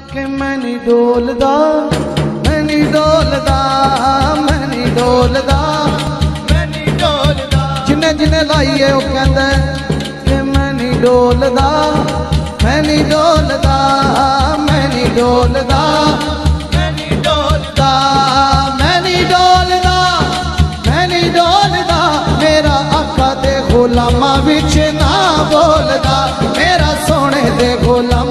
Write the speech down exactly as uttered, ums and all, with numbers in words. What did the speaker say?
कि मैं नहीं डोलदा मैं नहीं डोलदा मैं नहीं डोलदा मैं नहीं डोलदा जिन्ने जिन्ने लाइए वो कहंदा कि मैं नहीं डोलदा मैं नहीं डोलदा मैं नहीं डोलदा मैं नहीं डोलदा मैं नहीं डोलदा मैं नहीं डोलदा मेरा आका दे गुलामां विच ना बोलदा मेरा सोने दे गुलाम